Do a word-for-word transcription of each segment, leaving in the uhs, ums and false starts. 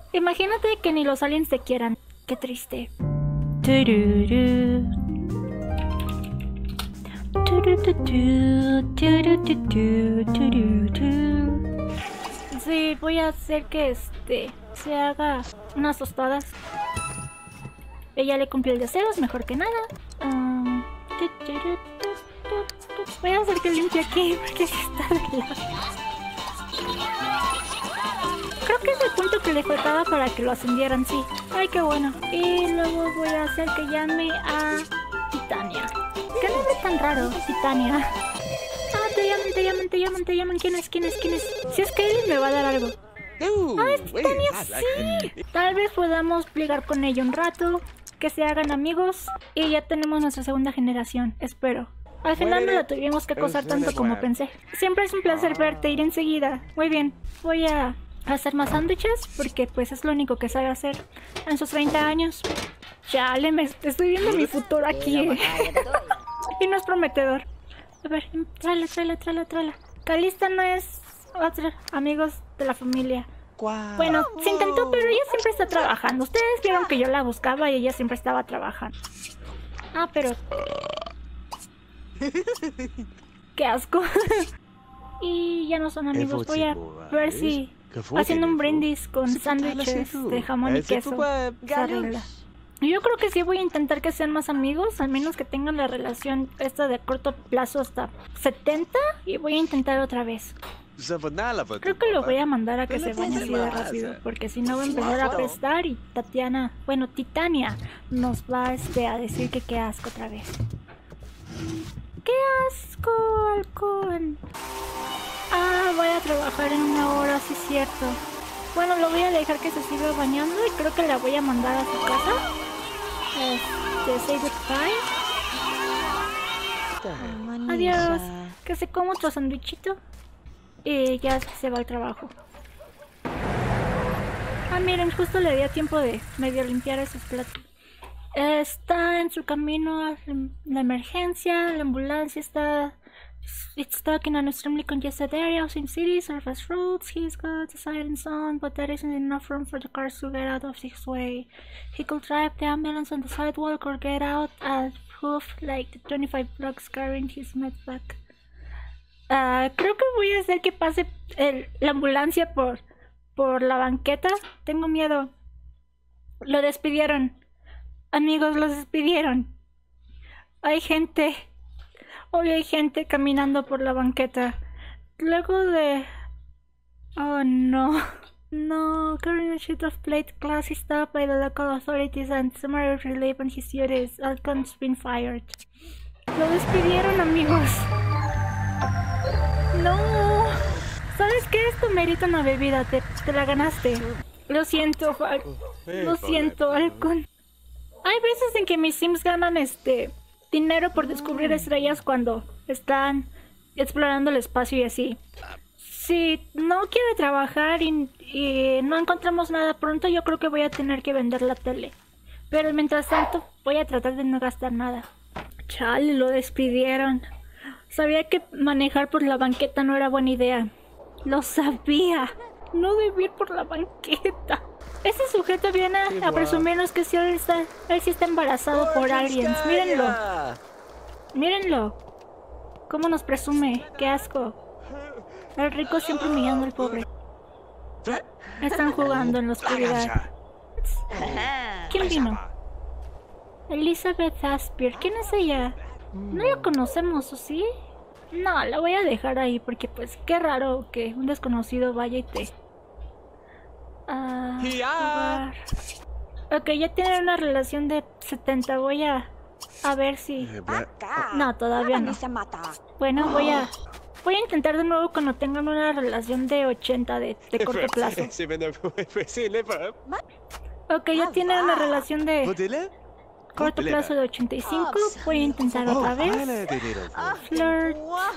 Imagínate que ni los aliens te quieran. Qué triste. Tururú. Tururú, tururú, tururú. Sí, voy a hacer que este se haga unas tostadas. Ella le cumplió el deseo, es mejor que nada. Um, voy a hacer que limpie aquí porque sí está de lado. Creo que es el punto que le faltaba para que lo ascendieran, sí. Ay, qué bueno. Y luego voy a hacer que llame a Titania. ¿Qué nombre tan raro? Titania. Ah, te llaman, te llaman, te llaman, te llaman. ¿Quién es? ¿Quién es? ¿Quién es? Si es que él me va a dar algo. Ah, es Titania, sí. Tal vez podamos ligar con ella un rato, que se hagan amigos y ya tenemos nuestra segunda generación, espero. Al final no la tuvimos que acosar tanto como pensé. Siempre es un placer verte, iré enseguida. Muy bien, voy a hacer más sándwiches porque pues es lo único que sabe hacer en sus treinta años. Chale, me estoy viendo mi futuro aquí, eh. Y no es prometedor. A ver, tráela, tráela, tráela, tráela. Calista no es otro amigos de la familia. Bueno, se intentó, pero ella siempre está trabajando. Ustedes vieron que yo la buscaba y ella siempre estaba trabajando. Ah, pero... ¡Qué asco! Y ya no son amigos. Voy a ver si... haciendo un brindis con sándwiches de jamón y queso. Se arregla. Yo creo que sí voy a intentar que sean más amigos, al menos que tengan la relación esta de corto plazo hasta setenta, y voy a intentar otra vez. Creo que lo voy a mandar a que se bañe así de rápido, porque si no va a empezar a apestar y Tatiana, bueno, Titania nos va este, a decir que qué asco otra vez. ¡Qué asco, halcón! Ah, voy a trabajar en una hora, sí es cierto. Bueno, lo voy a dejar que se siga bañando y creo que la voy a mandar a su casa. Este, say goodbye. Adiós. Que se coma otro sandwichito. Y ya se va al trabajo. Ah, miren, justo le dio tiempo de medio limpiar esos platos. Está en su camino a la emergencia. La ambulancia está... It's stuck in an extremely congested area of some cities, surface roads. He's got a sirens on, but there isn't enough room for the cars to get out of his way. He could drive the ambulance on the sidewalk or get out and hoof like the twenty-five blocks carrying his med back. Uh, creo que voy a hacer que pase el, la ambulancia por, por la banqueta. Tengo miedo. Lo despidieron. Amigos, los despidieron. Hay gente... Hoy hay gente caminando por la banqueta. Luego de... Oh no. No, carrying a sheet of plate glass is stopped by the local authorities and summary relief on his duties. Alcon's been fired. Lo despidieron, amigos. No. ¿Sabes qué? Esto merita una bebida. Te, te la ganaste. Lo siento, Al... Lo siento, Alcon. Hay veces en que mis sims ganan este... dinero por descubrir estrellas cuando están explorando el espacio y así. Si no quiere trabajar y, y no encontramos nada pronto, yo creo que voy a tener que vender la tele. Pero mientras tanto, voy a tratar de no gastar nada. Chale, lo despidieron. Sabía que manejar por la banqueta no era buena idea. Lo sabía. No debí ir por la banqueta. Ese sujeto viene a presumirnos que si él está, él sí está embarazado por aliens. Mírenlo. Mírenlo. Cómo nos presume. Qué asco. El rico siempre humillando al pobre. Están jugando en la oscuridad. ¿Quién vino? Elizabeth Aspir. ¿Quién es ella? No la conocemos, ¿o sí? No, la voy a dejar ahí porque pues qué raro que un desconocido vaya y te... Uh, jugar. Ok, ya tienen una relación de setenta. Voy a... A ver si... No, todavía no. Bueno, voy a... Voy a intentar de nuevo cuando tengan una relación de ochenta de, de corto plazo. Ok, ya tienen una relación de... corto plazo de ochenta y cinco. Voy a intentar otra vez. Flirt.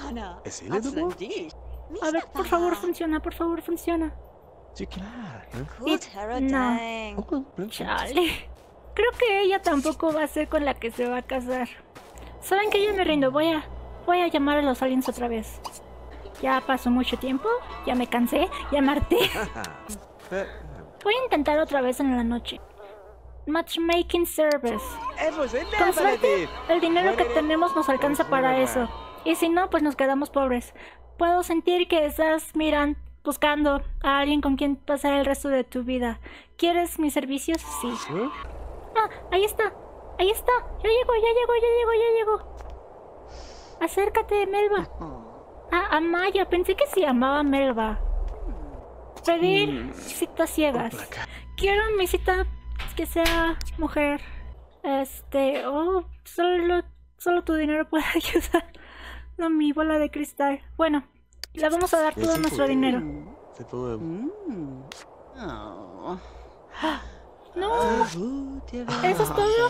A ver, por favor, funciona, por favor, funciona. Y, no. Chale. Creo que ella tampoco va a ser con la que se va a casar. ¿Saben qué? Yo me rindo. Voy a, voy a llamar a los aliens otra vez. Ya pasó mucho tiempo. Ya me cansé. Ya me harté. Voy a intentar otra vez en la noche. Matchmaking service. Con suerte, el dinero que tenemos nos alcanza para eso. Y si no, pues nos quedamos pobres. Puedo sentir que estás mirando, buscando a alguien con quien pasar el resto de tu vida. ¿Quieres mis servicios? Sí. Ah, ahí está. Ahí está. Ya llegó, ya llegó, ya llegó, ya llegó. Acércate, Melba. Ah, Amaya. Pensé que se llamaba Melba. Pedir citas ciegas. Quiero mi cita que sea mujer. Este... Oh, solo, solo tu dinero puede ayudar. No, mi bola de cristal. Bueno, le vamos a dar todo nuestro dinero. No. ¿Eso es todo?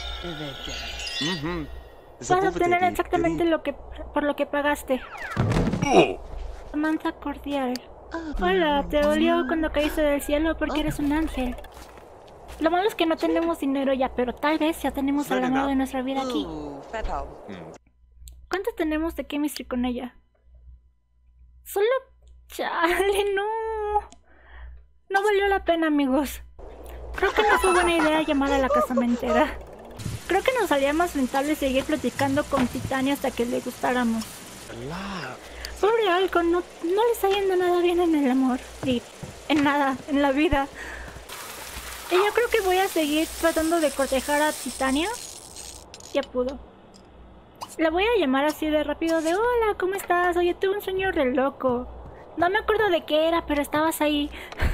Vas a obtener exactamente lo que por lo que pagaste. Samantha cordial. Hola, ¿te dolió cuando caíste del cielo porque eres un ángel? Lo malo es que no tenemos dinero ya, pero tal vez ya tenemos el amor de nuestra vida aquí. ¿Cuánto tenemos de chemistry con ella? Solo... Chale, no. No valió la pena, amigos. Creo que no fue buena idea llamar a la casamentera. Creo que nos salía más rentable seguir platicando con Titania hasta que le gustáramos. Pobre Alcon, no, no le está yendo nada bien en el amor. Y en nada, en la vida. Y yo creo que voy a seguir tratando de cortejar a Titania. Ya pudo. La voy a llamar así de rápido de hola, ¿cómo estás? Oye, tuve un sueño re loco. No me acuerdo de qué era, pero estabas ahí.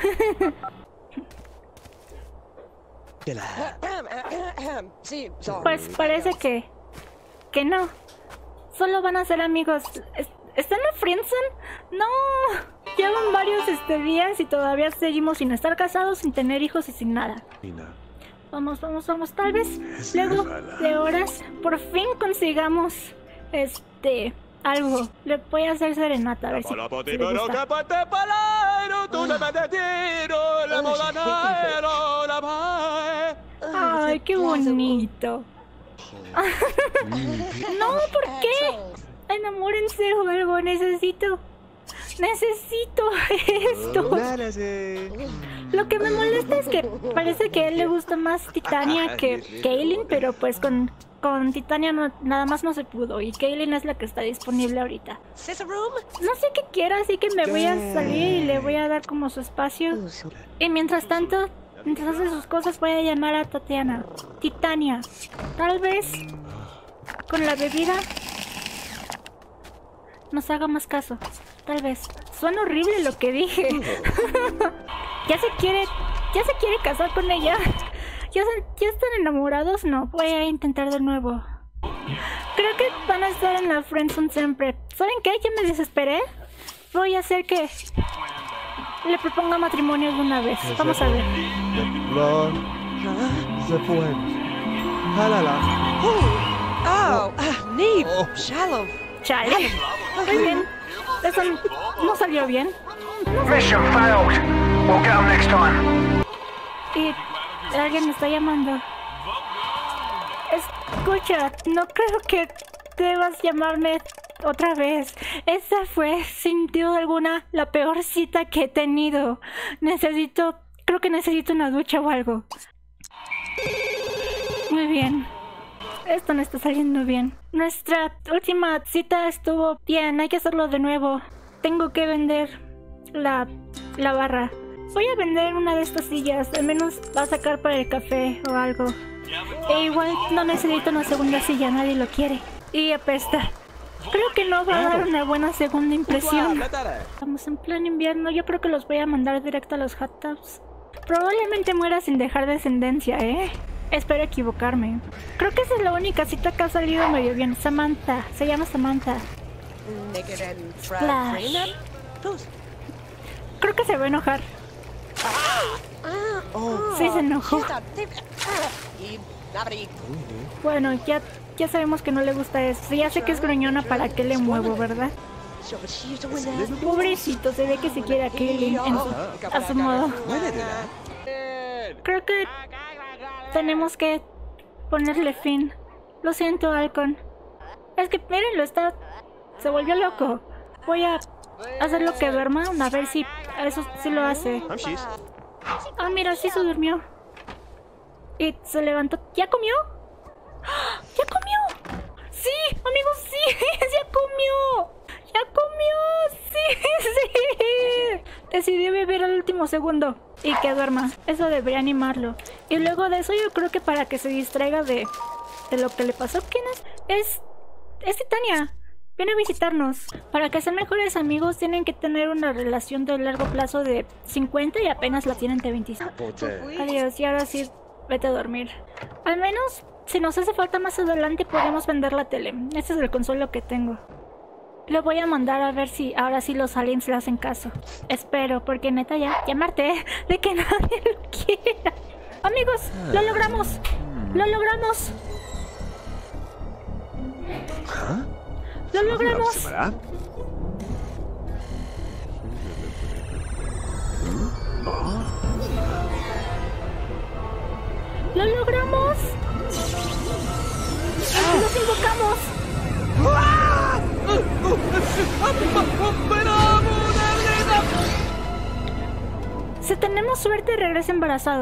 Pues parece que... Que no. Solo van a ser amigos. ¿Están en friendzone? No. Llevan varios este días y todavía seguimos sin estar casados, sin tener hijos y sin nada. Vamos, vamos, vamos. Tal vez luego de horas por fin consigamos este algo. Le voy a hacer serenata a ver si, si le gusta. Ay, qué bonito. No, ¿por qué? Enamórense o algo. Necesito Necesito esto. Lo que me molesta es que parece que a él le gusta más Titania que Kaylin, pero pues con, con Titania no, nada más no se pudo. Y Kaylin es la que está disponible ahorita. No sé qué quiera, así que me voy a salir y le voy a dar como su espacio. Y mientras tanto, mientras hace sus cosas, voy a llamar a Tatiana. Titania. Tal vez con la bebida nos haga más caso. Tal vez. Suena horrible lo que dije. Ya se quiere... Ya se quiere casar con ella. ¿Ya, se, ¿Ya están enamorados? No. Voy a intentar de nuevo. Creo que van a estar en la friendzone siempre. ¿Saben qué? Ya me desesperé. Voy a hacer que... le proponga matrimonio de una vez. Vamos a ver. Oh, Nib, shallow. Chale. Muy bien. Eso no salió bien. Mission failed. We'll get them next time. Y alguien me está llamando. Escucha, no creo que debas llamarme otra vez. Esa fue, sin duda alguna, la peor cita que he tenido. Necesito... Creo que necesito una ducha o algo. Muy bien. Esto no está saliendo bien. Nuestra última cita estuvo bien. Hay que hacerlo de nuevo. Tengo que vender la, la barra. Voy a vender una de estas sillas. Al menos va a sacar para el café o algo. E igual no necesito una segunda silla. Nadie lo quiere. Y apesta. Creo que no va a dar una buena segunda impresión. Estamos en plan invierno. Yo creo que los voy a mandar directo a los hot tubs. Probablemente muera sin dejar descendencia, ¿eh? Espero equivocarme. Creo que esa es la única cita que ha salido medio bien. Samantha. Se llama Samantha. Splash. Creo que se va a enojar. Sí, se enojó. Bueno, ya, ya sabemos que no le gusta eso. Ya sé que es gruñona, ¿para qué le muevo, verdad? Pobrecito, se ve que se quiere a Kaylin en su, a su modo. Creo que tenemos que ponerle fin. Lo siento, Alcon. Es que, mírenlo, está... se volvió loco. Voy a hacer lo que duerma, a ver si eso sí lo hace. Ah, mira, sí se durmió. Y se levantó. ¿Ya comió? ¡Ah! ¡Ya comió! ¡Sí! Amigos, sí. ¡Ya comió! ¡Ya comió! ¡Sí! ¡Sí! Decidió vivir el último segundo y que duerma. Eso debería animarlo. Y luego de eso yo creo que para que se distraiga de, de lo que le pasó. ¿Quién es? Es... Es Titania. Viene a visitarnos. Para que sean mejores amigos tienen que tener una relación de largo plazo de cincuenta y apenas la tienen de veinticinco. Adiós, y ahora sí, vete a dormir. Al menos, si nos hace falta más adelante, podemos vender la tele. Ese es el consuelo que tengo. Lo voy a mandar a ver si ahora sí los aliens le hacen caso. Espero, porque neta ya, llamarte de que nadie lo quiera. Amigos, lo logramos. Lo logramos. ¡Lo logramos! ¡Lo logramos! ¡Los invocamos! Si tenemos suerte, regresa embarazado.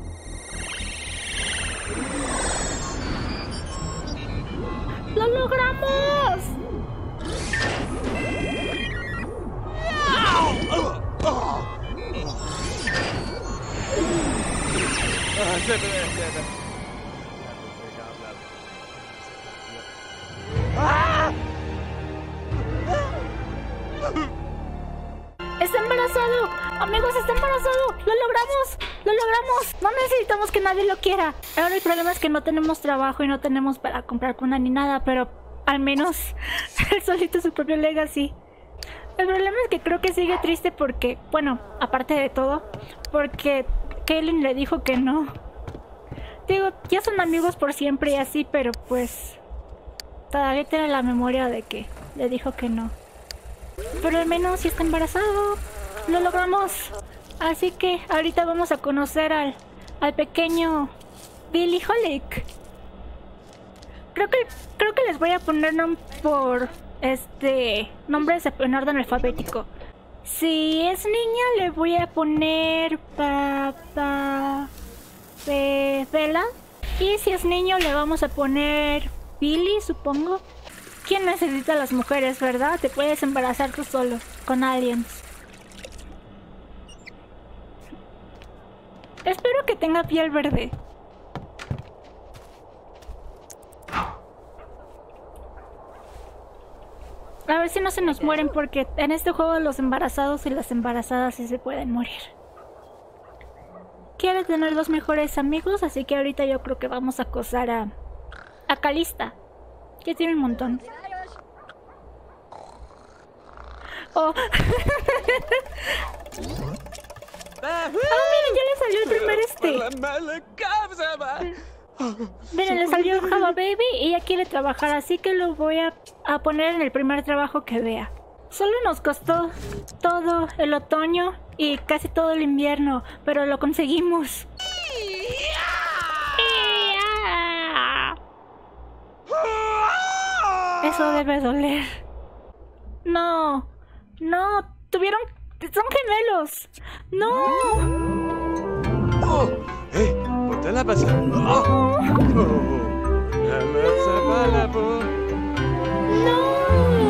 ¡Lo logramos! ¡Está embarazado! Amigos, está embarazado. ¡Lo logramos! ¡Lo logramos! No necesitamos que nadie lo quiera. Ahora el problema es que no tenemos trabajo y no tenemos para comprar cuna ni nada, pero al menos él solito su propio legacy. El problema es que creo que sigue triste porque, bueno, aparte de todo, porque Kaylin le dijo que no. Digo, ya son amigos por siempre y así, pero pues todavía tiene la memoria de que le dijo que no. Pero al menos sí está embarazado. Lo logramos. Así que ahorita vamos a conocer al, al pequeño Billy Holick. Creo que, creo que les voy a poner nom por este nombres en orden alfabético. Si es niña le voy a poner Papá Be Bella. Y si es niño le vamos a poner Billy, supongo. ¿Quién necesita a las mujeres, verdad? Te puedes embarazar tú solo, con aliens. Espero que tenga piel verde. A ver si no se nos mueren, porque en este juego los embarazados y las embarazadas sí se pueden morir. Quiere tener los mejores amigos, así que ahorita yo creo que vamos a acosar a... a Calista, que tiene un montón. Oh. ¡Ah, miren! Ya le salió el primer este. Miren, le salió Java Baby y ya quiere trabajar, así que lo voy a, a poner en el primer trabajo que vea. Solo nos costó todo el otoño y casi todo el invierno, pero lo conseguimos. Eso debe doler. No, no, tuvieron... son gemelos. No. Oh, eh, ponte la pasa. Oh. No.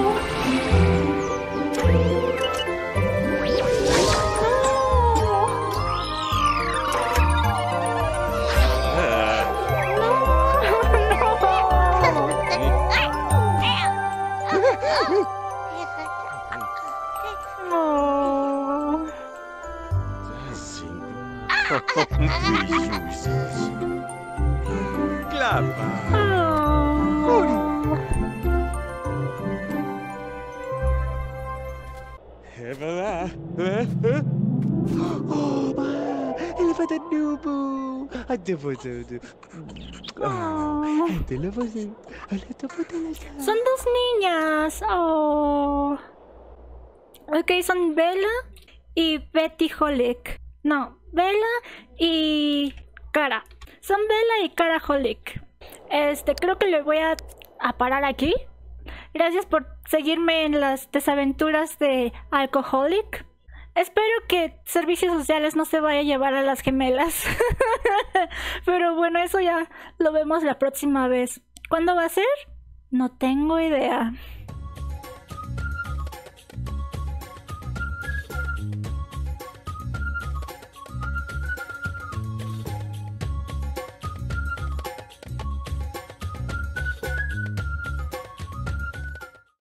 Clapa. Oh. É verdade. Oh, ele vai dar nubo. Até você. Até lá você. Son dos niñas. Oh. Ok, son Bella y Betty Holick. No, Bella y Cara. Son Bella y Cara Holick. Este, creo que le voy a, a parar aquí. Gracias por seguirme en las desaventuras de Alcoholic. espero que servicios sociales no se vaya a llevar a las gemelas. Pero bueno, eso ya lo vemos la próxima vez. ¿Cuándo va a ser? No tengo idea.